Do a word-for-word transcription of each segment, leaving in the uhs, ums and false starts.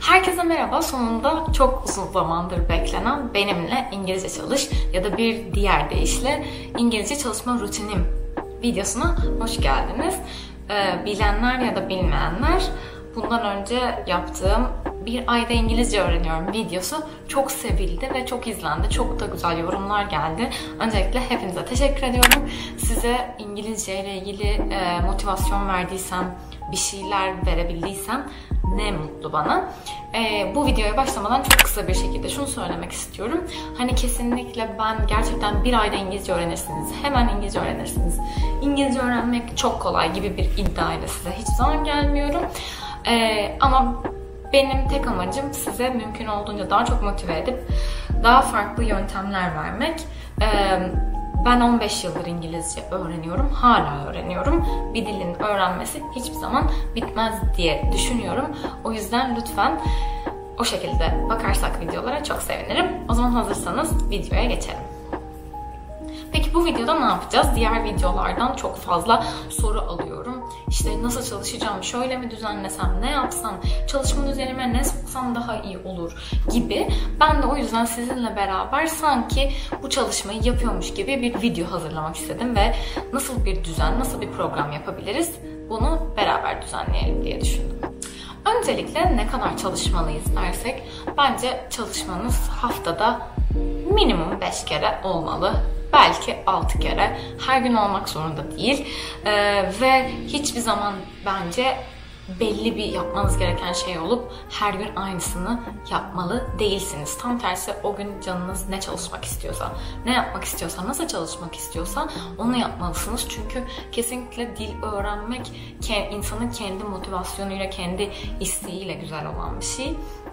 Herkese merhaba. Sonunda çok uzun zamandır beklenen Benimle İngilizce Çalış ya da bir diğer deyişle İngilizce çalışma rutinim videosuna hoş geldiniz. Ee, bilenler ya da bilmeyenler, bundan önce yaptığım bir ayda İngilizce öğreniyorum videosu çok sevildi ve çok izlendi. Çok da güzel yorumlar geldi. Öncelikle hepinize teşekkür ediyorum. Size İngilizce ile ilgili e, motivasyon verdiysem, bir şeyler verebildiysem ne mutlu bana. Ee, bu videoya başlamadan çok kısa bir şekilde şunu söylemek istiyorum. Hani kesinlikle ben gerçekten bir ayda İngilizce öğrenirsiniz, hemen İngilizce öğrenirsiniz, İngilizce öğrenmek çok kolay gibi bir iddiayla size hiç zaman gelmiyorum. Ee, ama benim tek amacım size mümkün olduğunca daha çok motive edip daha farklı yöntemler vermek. Ee, Ben on beş yıldır İngilizce öğreniyorum, hala öğreniyorum. Bir dilin öğrenmesi hiçbir zaman bitmez diye düşünüyorum. O yüzden lütfen o şekilde bakarsak videolara çok sevinirim. O zaman hazırsanız videoya geçelim. Peki bu videoda ne yapacağız? Diğer videolardan çok fazla soru alıyorum. İşte nasıl çalışacağım, şöyle mi düzenlesem, ne yapsam, çalışma düzenime ne soksam daha iyi olur gibi. Ben de o yüzden sizinle beraber sanki bu çalışmayı yapıyormuş gibi bir video hazırlamak istedim ve nasıl bir düzen, nasıl bir program yapabiliriz bunu beraber düzenleyelim diye düşündüm. Öncelikle ne kadar çalışmalıyız dersek, bence çalışmanız haftada minimum beş kere olmalı. Belki altı kere. Her gün olmak zorunda değil. Ee, ve hiçbir zaman bence belli bir yapmanız gereken şey olup her gün aynısını yapmalı değilsiniz. Tam tersi, o gün canınız ne çalışmak istiyorsa, ne yapmak istiyorsa, nasıl çalışmak istiyorsa onu yapmalısınız. Çünkü kesinlikle dil öğrenmek insanın kendi motivasyonuyla, kendi isteğiyle güzel olan bir şey.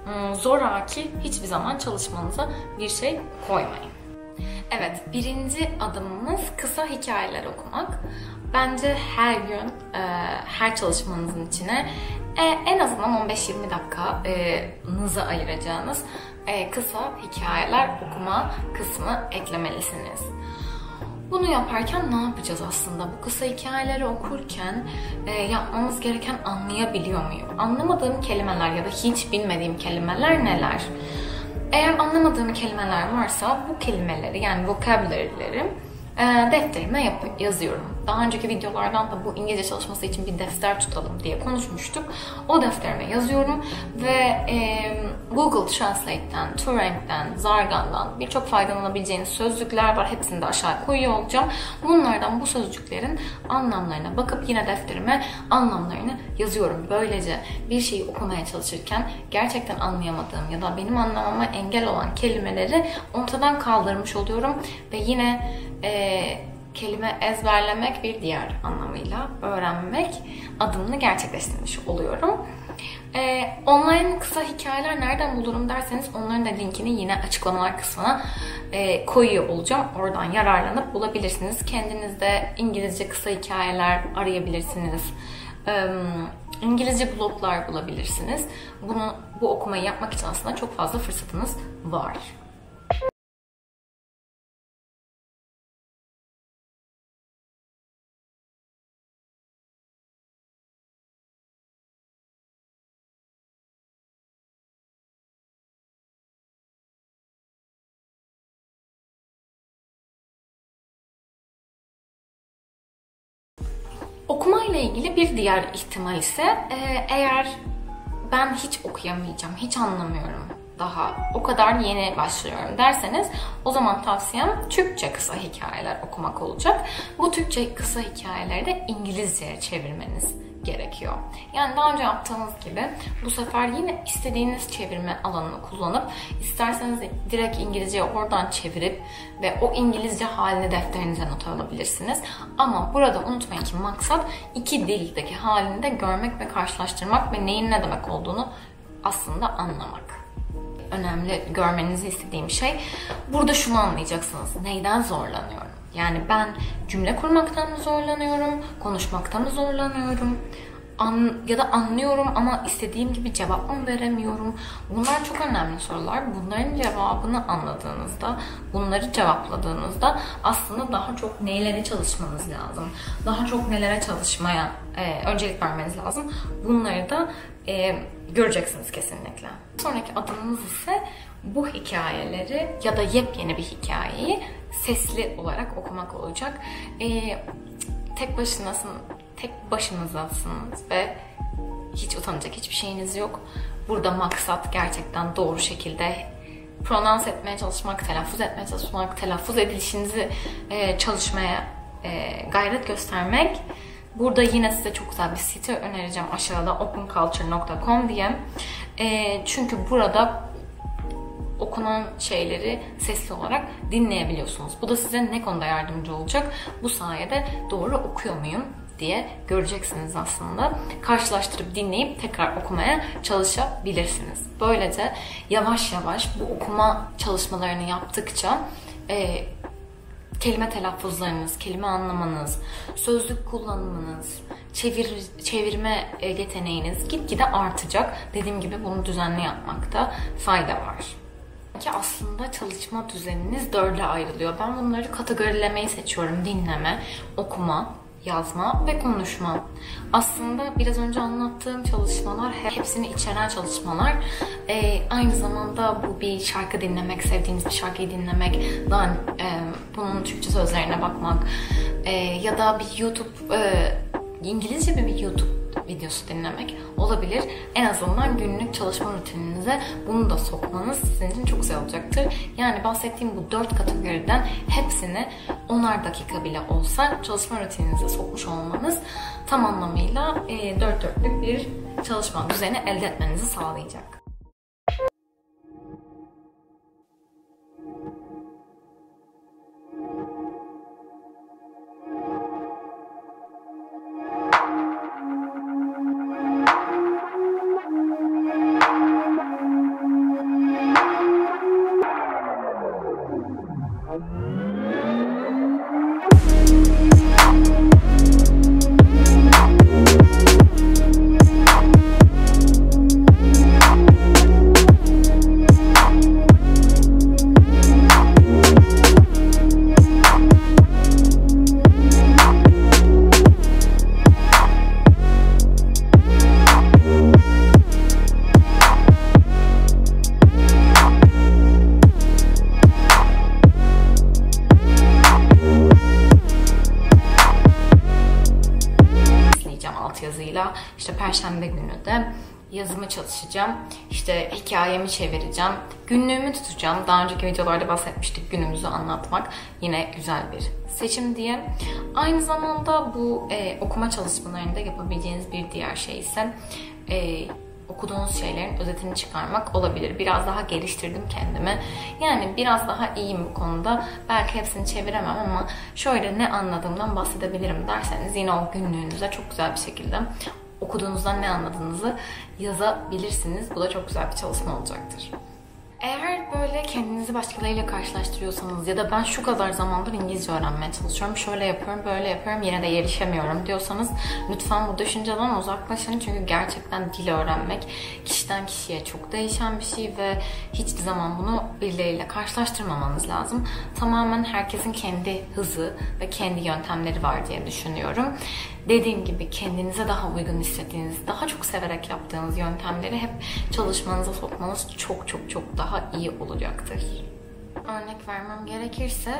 Zoraki hiçbir zaman çalışmanıza bir şey koymayın. Evet, birinci adımımız kısa hikayeler okumak. Bence her gün, her çalışmanızın içine en azından on beş yirmi dakikanızı ayıracağınız kısa hikayeler okuma kısmı eklemelisiniz. Bunu yaparken ne yapacağız aslında? Bu kısa hikayeleri okurken yapmamız gereken anlayabiliyor muyum? Anlamadığım kelimeler ya da hiç bilmediğim kelimeler neler? Eğer anlamadığım kelimeler varsa bu kelimeleri, yani vocabulary'leri defterime yazıyorum. Daha önceki videolardan da bu İngilizce çalışması için bir defter tutalım diye konuşmuştuk. O defterime yazıyorum ve e, Google Translate'ten, Turing'den, Zargan'dan birçok faydalanabileceğiniz sözcükler var. Hepsini de aşağı koyuyor olacağım. Bunlardan bu sözcüklerin anlamlarına bakıp yine defterime anlamlarını yazıyorum. Böylece bir şeyi okumaya çalışırken gerçekten anlayamadığım ya da benim anlamama engel olan kelimeleri ortadan kaldırmış oluyorum ve yine e, kelime ezberlemek bir diğer anlamıyla öğrenmek adımını gerçekleştirmiş oluyorum. Ee, online kısa hikayeler nereden bulurum derseniz onların da linkini yine açıklamalar kısmına e, koyuyor olacağım. Oradan yararlanıp bulabilirsiniz. Kendiniz de İngilizce kısa hikayeler arayabilirsiniz. Ee, İngilizce bloglar bulabilirsiniz. Bunu, bu okumayı yapmak için aslında çok fazla fırsatınız var. Okumayla ilgili bir diğer ihtimal ise eğer ben hiç okuyamayacağım, hiç anlamıyorum, daha o kadar yeni başlıyorum derseniz o zaman tavsiyem Türkçe kısa hikayeler okumak olacak. Bu Türkçe kısa hikayeleri de İngilizceye çevirmeniz gerekiyor. Yani daha önce yaptığınız gibi bu sefer yine istediğiniz çevirme alanını kullanıp isterseniz direkt İngilizceye oradan çevirip ve o İngilizce halini defterinize not alabilirsiniz. Ama burada unutmayın ki maksat iki dildeki halini de görmek ve karşılaştırmak ve neyin ne demek olduğunu aslında anlamak. Önemli görmenizi istediğim şey, burada şunu anlayacaksınız. Neyden zorlanıyorum? Yani ben cümle kurmaktan mı zorlanıyorum? Konuşmaktan mı zorlanıyorum? An, ya da anlıyorum ama istediğim gibi cevap mı veremiyorum? Bunlar çok önemli sorular. Bunların cevabını anladığınızda, bunları cevapladığınızda aslında daha çok neylere çalışmanız lazım. Daha çok nelere çalışmaya e, öncelik vermeniz lazım. Bunları da e, göreceksiniz kesinlikle. Sonraki adımımız ise bu hikayeleri ya da yepyeni bir hikayeyi sesli olarak okumak olacak. E, tek başınasın. Tek başınızasınız ve hiç utanacak hiçbir şeyiniz yok. Burada maksat gerçekten doğru şekilde pronans etmeye çalışmak, telaffuz etmeye çalışmak, telaffuz edilişinizi e, çalışmaya e, gayret göstermek. Burada yine size çok güzel bir site önereceğim aşağıda open culture nokta com diye. E, çünkü burada okunan şeyleri sesli olarak dinleyebiliyorsunuz. Bu da size ne konuda yardımcı olacak? Bu sayede doğru okuyor muyum diye göreceksiniz aslında. Karşılaştırıp dinleyip tekrar okumaya çalışabilirsiniz. Böylece yavaş yavaş bu okuma çalışmalarını yaptıkça e, kelime telaffuzlarınız, kelime anlamanız, sözlük kullanımınız, çevir, çevirme yeteneğiniz gitgide artacak. Dediğim gibi bunu düzenli yapmakta fayda var. Ki aslında çalışma düzeniniz dörde ayrılıyor. Ben bunları kategorilemeyi seçiyorum. Dinleme, okuma, yazma ve konuşma. Aslında biraz önce anlattığım çalışmalar hepsini içeren çalışmalar. Ee, aynı zamanda bu bir şarkı dinlemek, sevdiğiniz bir şarkıyı dinlemek, daha, e, bunun Türkçe sözlerine bakmak e, ya da bir YouTube, e, İngilizce bir YouTube videosu dinlemek olabilir. En azından günlük çalışma rutininize bunu da sokmanız sizin için çok güzel olacaktır. Yani bahsettiğim bu dört kategoriden hepsini onar dakika bile olsa çalışma rutininize sokmuş olmanız tam anlamıyla e, dört dörtlük bir çalışma düzeni elde etmenizi sağlayacak. Yazıyla işte Perşembe günü de yazımı çalışacağım. İşte hikayemi çevireceğim. Günlüğümü tutacağım. Daha önceki videolarda bahsetmiştik günümüzü anlatmak. Yine güzel bir seçim diye. Aynı zamanda bu e, okuma çalışmalarında yapabileceğiniz bir diğer şey ise e, okuduğunuz şeylerin özetini çıkarmak olabilir. Biraz daha geliştirdim kendimi. Yani biraz daha iyiyim bu konuda. Belki hepsini çeviremem ama şöyle ne anladığımdan bahsedebilirim derseniz yine o günlüğünüze çok güzel bir şekilde okuduğunuzdan ne anladığınızı yazabilirsiniz. Bu da çok güzel bir çalışma olacaktır. Eğer böyle kendinizi başkalarıyla karşılaştırıyorsanız ya da ben şu kadar zamandır İngilizce öğrenmeye çalışıyorum, şöyle yapıyorum, böyle yapıyorum, yine de gelişemiyorum diyorsanız lütfen bu düşünceden uzaklaşın. Çünkü gerçekten dil öğrenmek kişiden kişiye çok değişen bir şey ve hiçbir zaman bunu birileriyle karşılaştırmamanız lazım. Tamamen herkesin kendi hızı ve kendi yöntemleri var diye düşünüyorum. Dediğim gibi kendinize daha uygun hissettiğiniz, daha çok severek yaptığınız yöntemleri hep çalışmanıza sokmanız çok çok çok daha iyi olacaktır. Örnek vermem gerekirse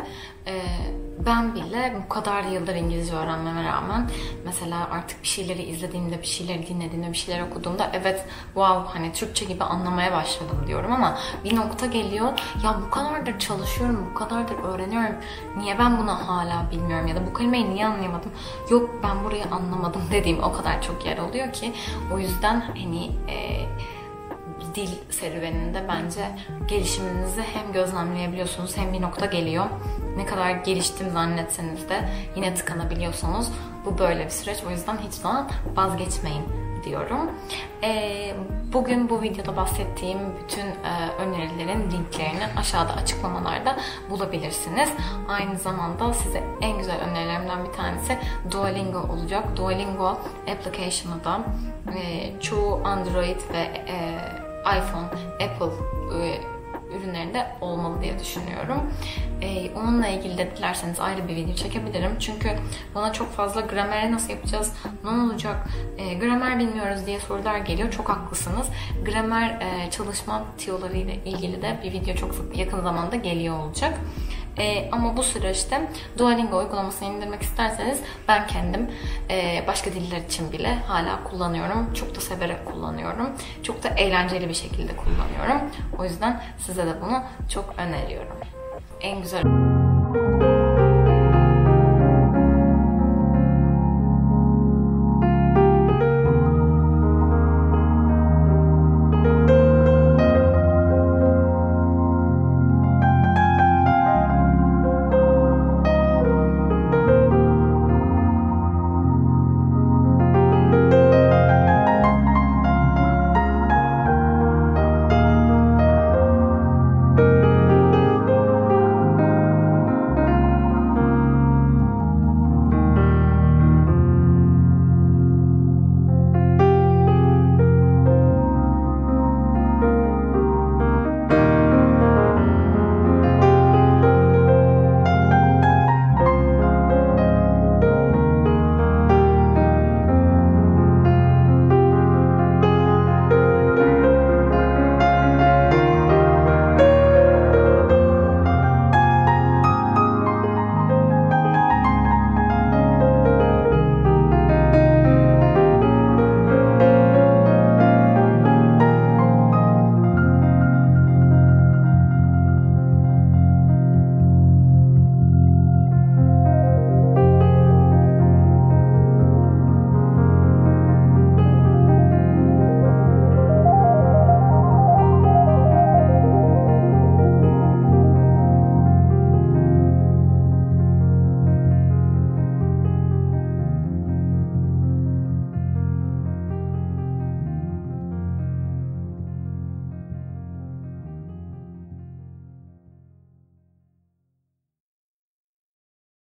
ben bile bu kadar yıldır İngilizce öğrenmeme rağmen mesela artık bir şeyleri izlediğimde, bir şeyleri dinlediğimde, bir şeyler okuduğumda evet wow hani Türkçe gibi anlamaya başladım diyorum ama bir nokta geliyor ya bu kadardır çalışıyorum, bu kadardır öğreniyorum, niye ben bunu hala bilmiyorum ya da bu kelimeyi niye anlayamadım, yok ben burayı anlamadım dediğim o kadar çok yer oluyor ki o yüzden hani e, dil serüveninde bence gelişiminizi hem gözlemleyebiliyorsunuz hem bir nokta geliyor. Ne kadar geliştim zannetseniz de yine tıkanabiliyorsunuz. Bu böyle bir süreç. O yüzden hiç zaman vazgeçmeyin diyorum. Bugün bu videoda bahsettiğim bütün önerilerin linklerini aşağıda açıklamalarda bulabilirsiniz. Aynı zamanda size en güzel önerilerimden bir tanesi Duolingo olacak. Duolingo application'ı da çoğu Android ve iPhone, Apple ürünlerinde olmalı diye düşünüyorum. Ee, onunla ilgili de dilerseniz ayrı bir video çekebilirim. Çünkü bana çok fazla grameri nasıl yapacağız, ne olacak, e, gramer bilmiyoruz diye sorular geliyor. Çok haklısınız. Gramer e, çalışma tiyoları ile ilgili de bir video çok yakın zamanda geliyor olacak. Ee, ama bu süreçte Duolingo uygulamasını indirmek isterseniz ben kendim e, başka diller için bile hala kullanıyorum. Çok da severek kullanıyorum. Çok da eğlenceli bir şekilde kullanıyorum. O yüzden size de bunu çok öneriyorum. En güzel